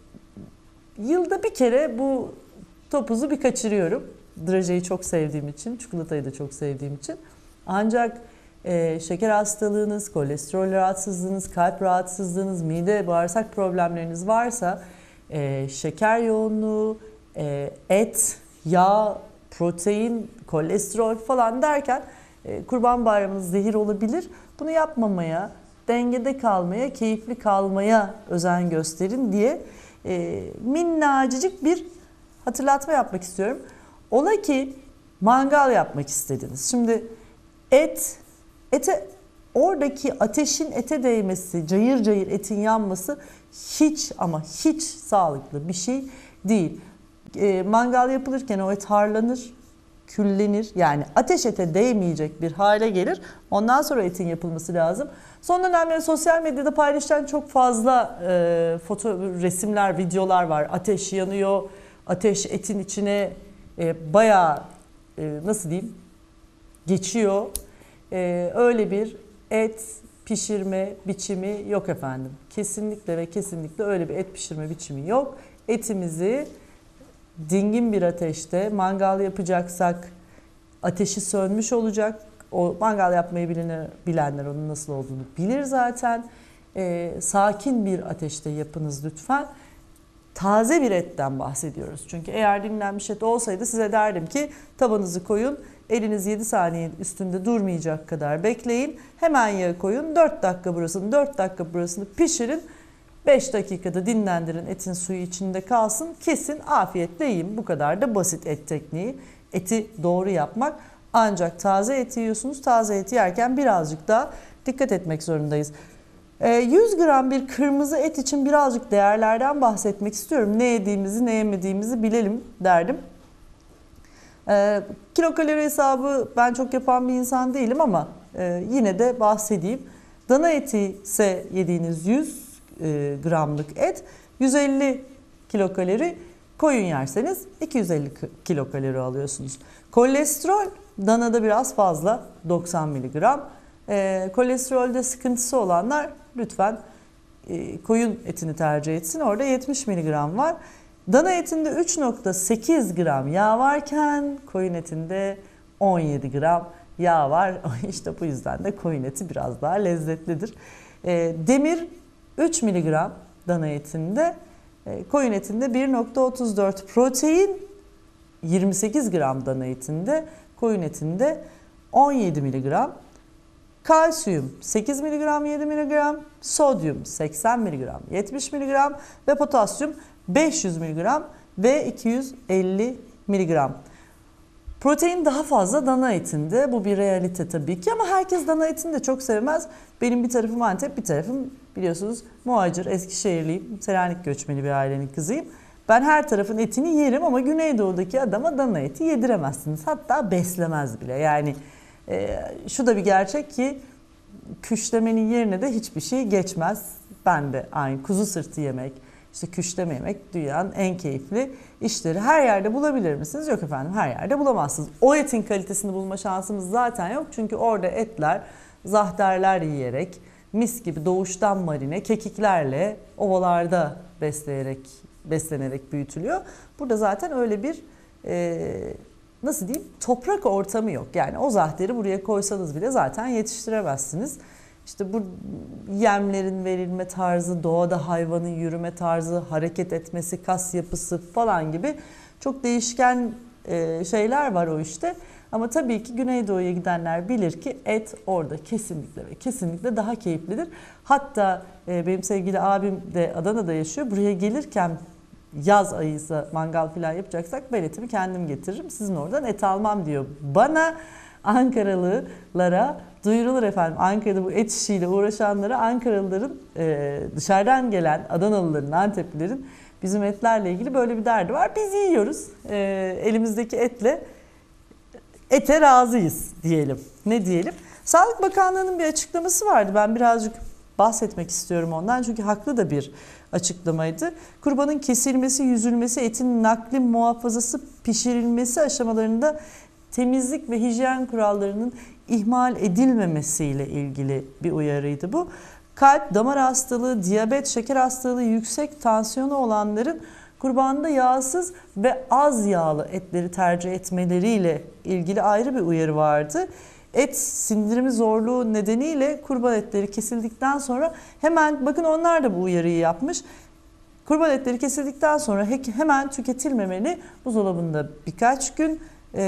S1: yılda bir kere bu topuzu bir kaçırıyorum. Drajeyi çok sevdiğim için, çikolatayı da çok sevdiğim için. Ancak e, şeker hastalığınız, kolesterol rahatsızlığınız, kalp rahatsızlığınız, mide, bağırsak problemleriniz varsa e, şeker yoğunluğu, e, et, yağ, protein, kolesterol falan derken e, Kurban Bayramınız zehir olabilir. Bunu yapmamaya, dengede kalmaya, keyifli kalmaya özen gösterin diye e, minnacık bir hatırlatma yapmak istiyorum. Ola ki mangal yapmak istediniz. Şimdi et, ete oradaki ateşin ete değmesi, cayır cayır etin yanması hiç ama hiç sağlıklı bir şey değil. E, mangal yapılırken o et harlanır, küllenir. Yani ateş ete değmeyecek bir hale gelir. Ondan sonra etin yapılması lazım. Son dönemde sosyal medyada paylaşılan çok fazla e, foto, resimler, videolar var. Ateş yanıyor, ateş etin içine e, bayağı e, nasıl diyeyim geçiyor. E, öyle bir et pişirme biçimi yok efendim. Kesinlikle ve kesinlikle öyle bir et pişirme biçimi yok. Etimizi dingin bir ateşte mangal yapacaksak ateşi sönmüş olacak. O mangal yapmayı bilenler, bilenler onun nasıl olduğunu bilir zaten. E, sakin bir ateşte yapınız lütfen. Taze bir etten bahsediyoruz. Çünkü eğer dinlenmiş et olsaydı size derdim ki tavanızı koyun, eliniz yedi saniye üstünde durmayacak kadar bekleyin. Hemen yağı koyun, dört dakika burasını, dört dakika burasını pişirin. beş dakikada dinlendirin, etin suyu içinde kalsın. Kesin afiyetle yiyin. Bu kadar da basit et tekniği. Eti doğru yapmak. Ancak taze et yiyorsunuz. Taze et yerken birazcık daha dikkat etmek zorundayız. yüz gram bir kırmızı et için birazcık değerlerden bahsetmek istiyorum. Ne yediğimizi, ne yemediğimizi bilelim derdim. Ee, kilokalori hesabı ben çok yapan bir insan değilim ama e, yine de bahsedeyim. Dana eti ise yediğiniz yüz gramlık et yüz elli kilokalori, koyun yerseniz iki yüz elli kilokalori alıyorsunuz. Kolesterol danada biraz fazla, doksan miligram. E, kolesterolde sıkıntısı olanlar lütfen e, koyun etini tercih etsin. Orada yetmiş miligram var. Dana etinde üç nokta sekiz gram yağ varken koyun etinde on yedi gram yağ var. İşte bu yüzden de koyun eti biraz daha lezzetlidir. E, demir üç miligram dana etinde, e, koyun etinde bir nokta otuz dört, protein yirmi sekiz gram dana etinde, koyun etinde on yedi miligram. Kalsiyum sekiz miligram, yedi miligram, sodyum seksen miligram, yetmiş miligram ve potasyum beş yüz miligram ve iki yüz elli miligram. Protein daha fazla dana etinde. Bu bir realite tabii ki ama herkes dana etini de çok sevmez. Benim bir tarafım Antep, bir tarafım biliyorsunuz muhacir, Eskişehirliyim, Selanik göçmeni bir ailenin kızıyım. Ben her tarafın etini yerim ama Güneydoğu'daki adama dana eti yediremezsiniz. Hatta beslemez bile. Yani e, şu da bir gerçek ki küşlemenin yerine de hiçbir şey geçmez. Ben de aynı kuzu sırtı yemek, işte küşleme yemek dünyanın en keyifli işleri. Her yerde bulabilir misiniz? Yok efendim, her yerde bulamazsınız. O etin kalitesini bulma şansımız zaten yok. Çünkü orada etler zahterler yiyerek, mis gibi doğuştan marine, kekiklerle ovalarda besleyerek, beslenerek büyütülüyor. Burada zaten öyle bir e, nasıl diyeyim toprak ortamı yok. Yani o zahteri buraya koysanız bile zaten yetiştiremezsiniz. İşte bu yemlerin verilme tarzı, doğada hayvanın yürüme tarzı, hareket etmesi, kas yapısı falan gibi çok değişken şeyler var o işte. Ama tabii ki Güneydoğu'ya gidenler bilir ki et orada kesinlikle ve kesinlikle daha keyiflidir. Hatta e, benim sevgili abim de Adana'da yaşıyor. Buraya gelirken yaz ayıysa mangal falan yapacaksak ben etimi kendim getiririm. Sizin oradan et almam diyor. Bana Ankaralılara duyurulur efendim. Ankara'da bu et işiyle uğraşanlara Ankaralıların e, dışarıdan gelen Adanalıların, Anteplilerin bizim etlerle ilgili böyle bir derdi var. Biz yiyoruz. E, elimizdeki etle ete razıyız diyelim. Ne diyelim? Sağlık Bakanlığı'nın bir açıklaması vardı. Ben birazcık bahsetmek istiyorum ondan. Çünkü haklı da bir açıklamaydı. Kurbanın kesilmesi, yüzülmesi, etin nakli, muhafazası, pişirilmesi aşamalarında temizlik ve hijyen kurallarının ihmal edilmemesiyle ilgili bir uyarıydı bu. Kalp, damar hastalığı, diyabet, şeker hastalığı, yüksek tansiyonu olanların kurbanda yağsız ve az yağlı etleri tercih etmeleriyle ilgili ayrı bir uyarı vardı. Et sindirimi zorluğu nedeniyle kurban etleri kesildikten sonra hemen, bakın onlar da bu uyarıyı yapmış. Kurban etleri kesildikten sonra hemen tüketilmemeli. Buzdolabında birkaç gün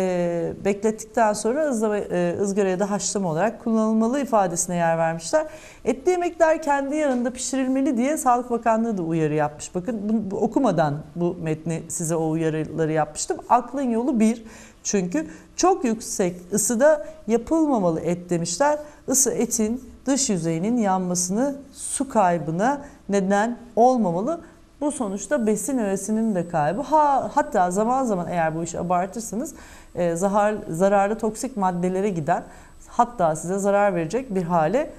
S1: e, beklettikten sonra ızgara, e, ızgaraya da haşlama olarak kullanılmalı ifadesine yer vermişler. Etli yemekler kendi yağında pişirilmeli diye Sağlık Bakanlığı da uyarı yapmış. Bakın bu, bu, okumadan bu metni size o uyarıları yapmıştım. Aklın yolu bir. Çünkü çok yüksek ısıda yapılmamalı et demişler. Isı etin dış yüzeyinin yanmasını, su kaybına neden olmamalı. Bu sonuçta besin öğesinin de kaybı. Ha, hatta zaman zaman eğer bu işi abartırsanız e, zahar, zararlı toksik maddelere giden, hatta size zarar verecek bir hale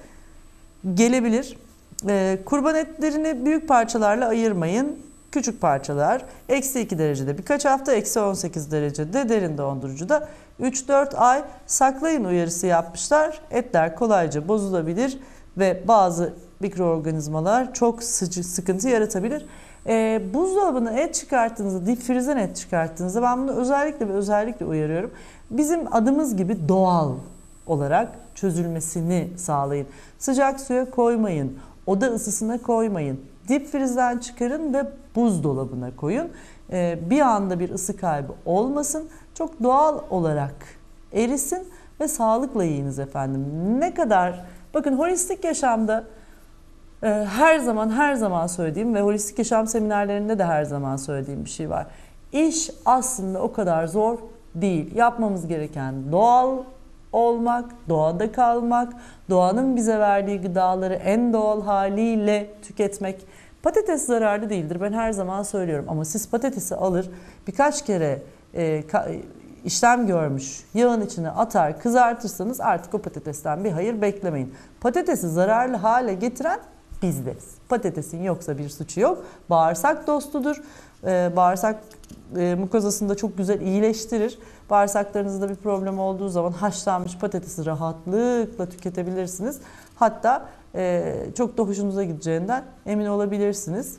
S1: gelebilir. E, kurban etlerini büyük parçalarla ayırmayın. Küçük parçalar eksi iki derecede birkaç hafta, eksi on sekiz derecede derin dondurucuda üç dört ay saklayın uyarısı yapmışlar. Etler kolayca bozulabilir ve bazı mikroorganizmalar çok sıcı, sıkıntı yaratabilir. E, buzdolabına et çıkarttığınızda, dip frizden et çıkarttığınızda ben bunu özellikle ve özellikle uyarıyorum. Bizim adımız gibi doğal olarak çözülmesini sağlayın. Sıcak suya koymayın, oda ısısına koymayın. Dip frizden çıkarın ve buzdolabına koyun. Ee, bir anda bir ısı kaybı olmasın. Çok doğal olarak erisin ve sağlıkla yiyiniz efendim. Ne kadar, bakın holistik yaşamda e, her zaman her zaman söylediğim ve holistik yaşam seminerlerinde de her zaman söylediğim bir şey var. İş aslında o kadar zor değil. Yapmamız gereken doğal olmak, doğada kalmak, doğanın bize verdiği gıdaları en doğal haliyle tüketmek. Patates zararlı değildir. Ben her zaman söylüyorum. Ama siz patatesi alır, birkaç kere e, ka, işlem görmüş, yağın içine atar, kızartırsanız artık o patatesten bir hayır beklemeyin. Patatesi zararlı hale getiren bizdeniz. Patatesin yoksa bir suçu yok. Bağırsak dostudur. Ee, bağırsak e, mukozasını da çok güzel iyileştirir. Bağırsaklarınızda bir problem olduğu zaman haşlanmış patatesi rahatlıkla tüketebilirsiniz. Hatta e, çok da hoşunuza gideceğinden emin olabilirsiniz.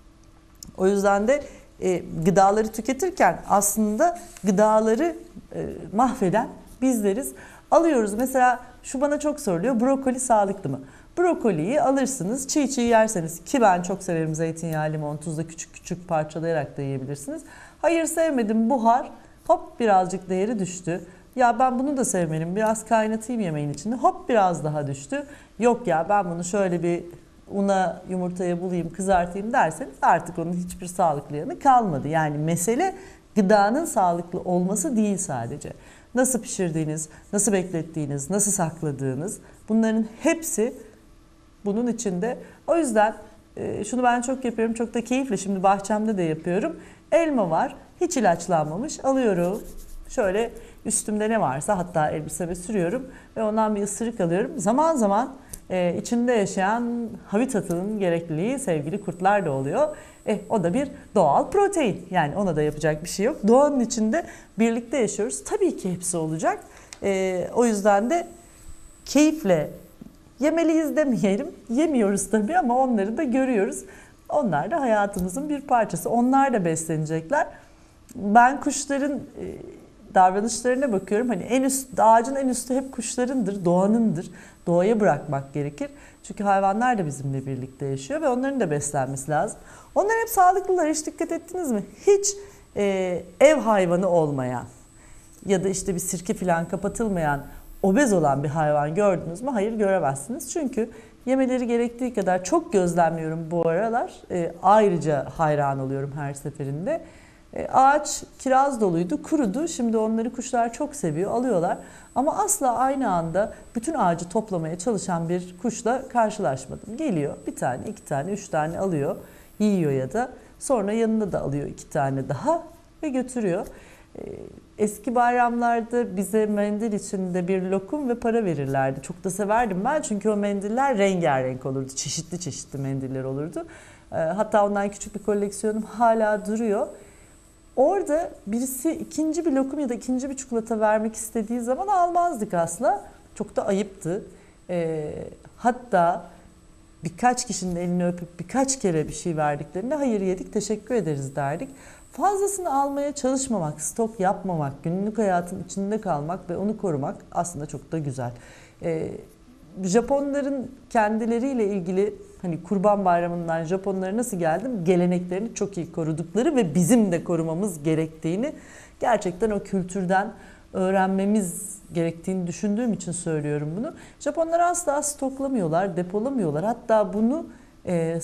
S1: O yüzden de e, gıdaları tüketirken aslında gıdaları e, mahveden bizleriz. Alıyoruz mesela, şu bana çok soruluyor, brokoli sağlıklı mı? Brokoliyi alırsınız, çiğ çiğ yerseniz, ki ben çok severim, zeytinyağı, limon, tuzla küçük küçük parçalayarak da yiyebilirsiniz. Hayır sevmedim, buhar, hop birazcık değeri düştü. Ya ben bunu da sevmedim, biraz kaynatayım yemeğin içinde, hop biraz daha düştü. Yok ya ben bunu şöyle bir una, yumurtaya bulayım, kızartayım derseniz artık onun hiçbir sağlıklı yanı kalmadı. Yani mesele gıdanın sağlıklı olması değil sadece. Nasıl pişirdiğiniz, nasıl beklettiğiniz, nasıl sakladığınız, bunların hepsi bunun içinde. O yüzden şunu ben çok yapıyorum, çok da keyifle, şimdi bahçemde de yapıyorum. Elma var, hiç ilaçlanmamış, alıyorum. Şöyle üstümde ne varsa, hatta elbiseme sürüyorum ve ondan bir ısırık alıyorum. Zaman zaman e, içinde yaşayan habitatının gerekliliği sevgili kurtlar da oluyor. E, o da bir doğal protein. Yani ona da yapacak bir şey yok. Doğanın içinde birlikte yaşıyoruz. Tabii ki hepsi olacak. E, o yüzden de keyifle yemeliyiz demeyelim. Yemiyoruz tabii ama onları da görüyoruz. Onlar da hayatımızın bir parçası. Onlar da beslenecekler. Ben kuşların davranışlarına bakıyorum. Hani en üst, ağacın en üstü hep kuşlarındır, doğanındır. Doğaya bırakmak gerekir. Çünkü hayvanlar da bizimle birlikte yaşıyor ve onların da beslenmesi lazım. Onlar hep sağlıklılar. Hiç dikkat ettiniz mi? Hiç e, ev hayvanı olmayan, ya da işte bir sirke falan kapatılmayan, obez olan bir hayvan gördünüz mü? Hayır, göremezsiniz. Çünkü yemeleri gerektiği kadar çok gözlemliyorum bu aralar. E, ayrıca hayran oluyorum her seferinde. E, ağaç kiraz doluydu, kurudu. Şimdi onları kuşlar çok seviyor, alıyorlar. Ama asla aynı anda bütün ağacı toplamaya çalışan bir kuşla karşılaşmadım. Geliyor bir tane, iki tane, üç tane alıyor, yiyor ya da sonra yanına da alıyor iki tane daha ve götürüyor. Eski bayramlarda bize mendil içinde bir lokum ve para verirlerdi. Çok da severdim ben çünkü o mendiller rengarenk olurdu. Çeşitli çeşitli mendiller olurdu. Hatta ondan küçük bir koleksiyonum hala duruyor. Orada birisi ikinci bir lokum ya da ikinci bir çikolata vermek istediği zaman almazdık asla. Çok da ayıptı. Hatta birkaç kişinin elini öpüp birkaç kere bir şey verdiklerinde hayır yedik, teşekkür ederiz derdik. Fazlasını almaya çalışmamak, stok yapmamak, günlük hayatın içinde kalmak ve onu korumak aslında çok da güzel. Ee, Japonların kendileriyle ilgili hani Kurban Bayramı'ndan Japonlara nasıl geldim? Geleneklerini çok iyi korudukları ve bizim de korumamız gerektiğini, gerçekten o kültürden öğrenmemiz gerektiğini düşündüğüm için söylüyorum bunu. Japonlar asla stoklamıyorlar, depolamıyorlar. Hatta bunu e,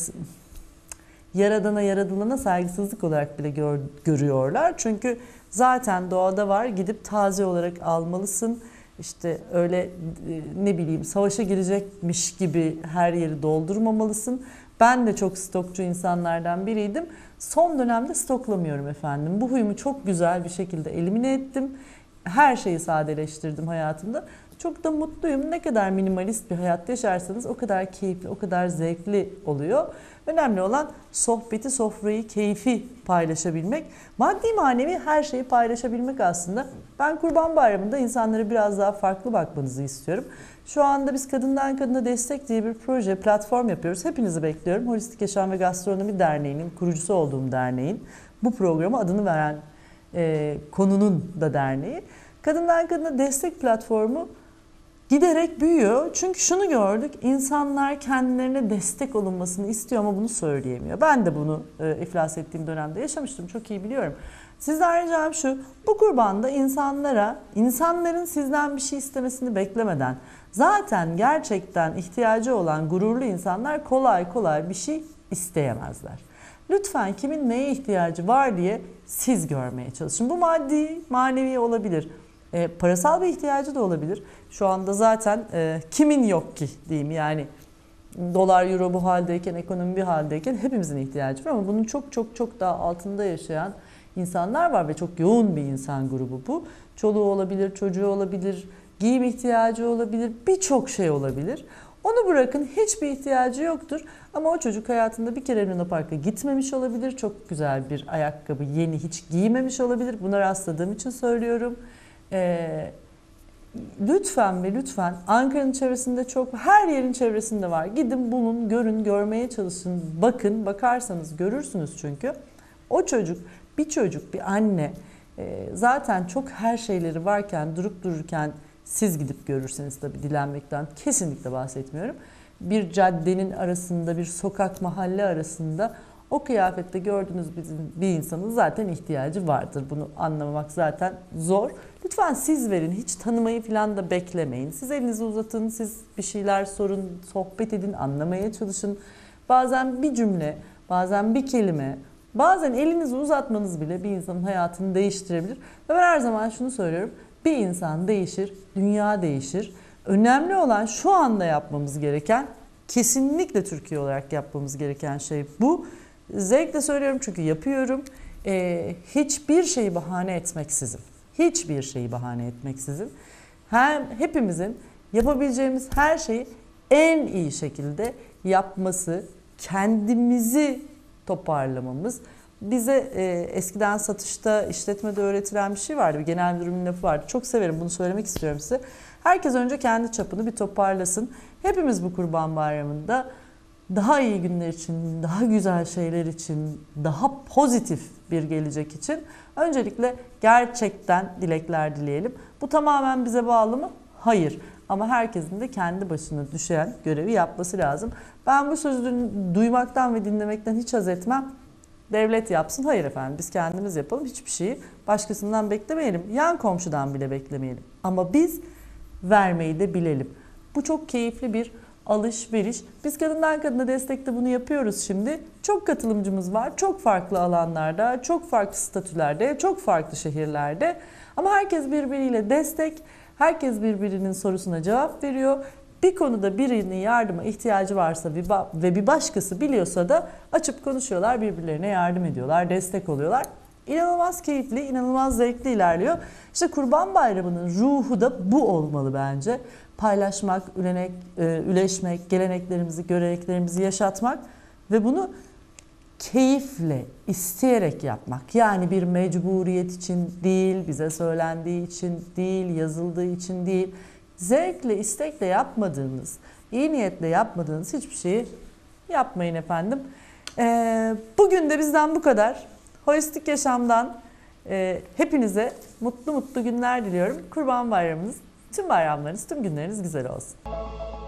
S1: yaradana yaratılana saygısızlık olarak bile gör, görüyorlar. Çünkü zaten doğada var, gidip taze olarak almalısın. İşte öyle e, ne bileyim savaşa girecekmiş gibi her yeri doldurmamalısın. Ben de çok stokçu insanlardan biriydim. Son dönemde stoklamıyorum efendim. Bu huyumu çok güzel bir şekilde elimine ettim. Her şeyi sadeleştirdim hayatımda. Çok da mutluyum. Ne kadar minimalist bir hayat yaşarsanız o kadar keyifli, o kadar zevkli oluyor. Önemli olan sohbeti, sofrayı, keyfi paylaşabilmek. Maddi manevi her şeyi paylaşabilmek aslında. Ben Kurban Bayramı'nda insanlara biraz daha farklı bakmanızı istiyorum. Şu anda biz Kadından Kadına Destek diye bir proje, platform yapıyoruz. Hepinizi bekliyorum. Holistik Yaşam ve Gastronomi Derneği'nin kurucusu olduğum derneğin bu programa adını veren e, konunun da derneği. Kadından Kadına Destek platformu giderek büyüyor. Çünkü şunu gördük, insanlar kendilerine destek olunmasını istiyor ama bunu söyleyemiyor. Ben de bunu e, iflas ettiğim dönemde yaşamıştım, çok iyi biliyorum. Sizden ricam şu, bu kurbanda insanlara, insanların sizden bir şey istemesini beklemeden, zaten gerçekten ihtiyacı olan gururlu insanlar kolay kolay bir şey isteyemezler. Lütfen kimin neye ihtiyacı var diye siz görmeye çalışın. Bu maddi, manevi olabilir. E, parasal bir ihtiyacı da olabilir. Şu anda zaten e, kimin yok ki diyeyim, yani dolar euro bu haldeyken, ekonomi bir haldeyken hepimizin ihtiyacı var ama bunun çok çok çok daha altında yaşayan insanlar var ve çok yoğun bir insan grubu bu. Çoluğu olabilir, çocuğu olabilir, giyim ihtiyacı olabilir, birçok şey olabilir. Onu bırakın, hiçbir ihtiyacı yoktur ama o çocuk hayatında bir kere Luna Park'a gitmemiş olabilir. Çok güzel bir ayakkabı yeni hiç giymemiş olabilir. Buna rastladığım için söylüyorum. Ee, lütfen ve lütfen, Ankara'nın çevresinde çok, her yerin çevresinde var. Gidin bulun, görün, görmeye çalışın, bakın, bakarsanız görürsünüz çünkü. O çocuk, bir çocuk, bir anne e, zaten çok her şeyleri varken, durup dururken siz gidip görürseniz, tabii dilenmekten kesinlikle bahsetmiyorum. Bir caddenin arasında, bir sokak mahalle arasında o kıyafette gördüğünüz bir insanın zaten ihtiyacı vardır. Bunu anlamamak zaten zor. Lütfen siz verin. Hiç tanımayı falan da beklemeyin. Siz elinizi uzatın, siz bir şeyler sorun, sohbet edin, anlamaya çalışın. Bazen bir cümle, bazen bir kelime, bazen elinizi uzatmanız bile bir insanın hayatını değiştirebilir. Ve ben her zaman şunu söylüyorum. Bir insan değişir, dünya değişir. Önemli olan şu anda yapmamız gereken, kesinlikle Türkiye olarak yapmamız gereken şey bu. Zevkle söylüyorum çünkü yapıyorum. Ee, hiçbir şeyi bahane etmeksizin, hiçbir şeyi bahane etmeksizin, hem hepimizin yapabileceğimiz her şeyi en iyi şekilde yapması, kendimizi toparlamamız. Bize e, eskiden satışta, işletmede öğretilen bir şey vardı, bir genel müdürümün lafı vardı. Çok severim, bunu söylemek istiyorum size. Herkes önce kendi çapını bir toparlasın. Hepimiz bu Kurban Bayramı'nda daha iyi günler için, daha güzel şeyler için, daha pozitif bir gelecek için öncelikle gerçekten dilekler dileyelim. Bu tamamen bize bağlı mı? Hayır. Ama herkesin de kendi başına düşen görevi yapması lazım. Ben bu sözü duymaktan ve dinlemekten hiç haz etmem. devlet yapsın. Hayır efendim, biz kendimiz yapalım. Hiçbir şeyi başkasından beklemeyelim. Yan komşudan bile beklemeyelim. Ama biz vermeyi de bilelim. Bu çok keyifli bir alışveriş. Biz kadından kadına destekte bunu yapıyoruz şimdi. Çok katılımcımız var. Çok farklı alanlarda, çok farklı statülerde, çok farklı şehirlerde. Ama herkes birbiriyle destek, herkes birbirinin sorusuna cevap veriyor. Bir konuda birinin yardıma ihtiyacı varsa ve bir başkası biliyorsa da açıp konuşuyorlar, birbirlerine yardım ediyorlar, destek oluyorlar. İnanılmaz keyifli, inanılmaz zevkli ilerliyor. İşte Kurban Bayramı'nın ruhu da bu olmalı bence. Paylaşmak, ülenek, üleşmek, geleneklerimizi, göreneklerimizi yaşatmak ve bunu keyifle, isteyerek yapmak. Yani bir mecburiyet için değil, bize söylendiği için değil, yazıldığı için değil. Zevkle, istekle yapmadığınız, iyi niyetle yapmadığınız hiçbir şeyi yapmayın efendim. Ee, bugün de bizden bu kadar. Holistik yaşamdan e, hepinize mutlu mutlu günler diliyorum. Kurban Bayramınız, tüm bayramlarınız, tüm günleriniz güzel olsun.